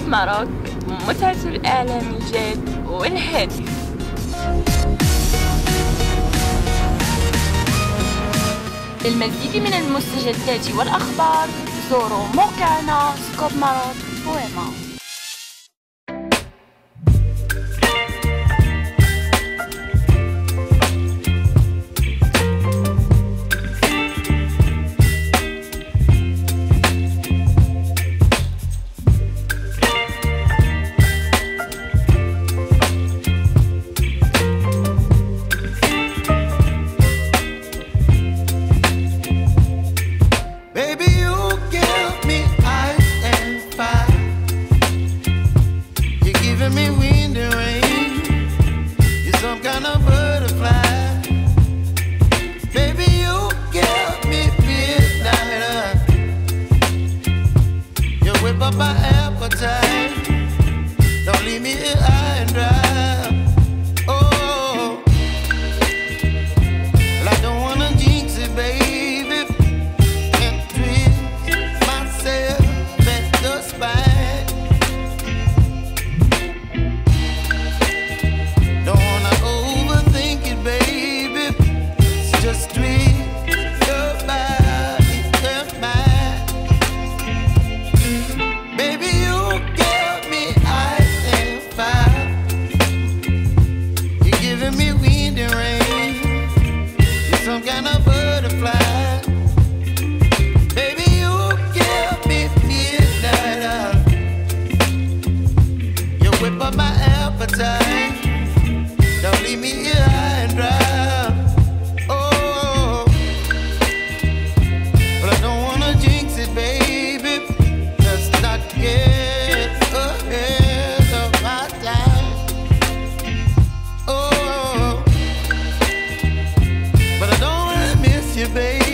ماروك، متعة الإعلام الجاد والهادف. للمزيد من المستجدات والأخبار زوروا موقعنا scopemarok.ma. My appetite, don't leave me here high and dry. Oh, well, I don't wanna jinx it, baby, and twist myself at the spine. Don't wanna overthink it, baby. It's just twist your body and mine. Baby, you give me ice and fire. You're giving me wind and rain. You're some kind of butterfly. Baby, you give me midnight. You whip up my appetite. Don't leave me here high and dry. Oh, but I don't wanna jinx it, baby. Not get ahead of my time. Oh, but I don't wanna miss you, baby.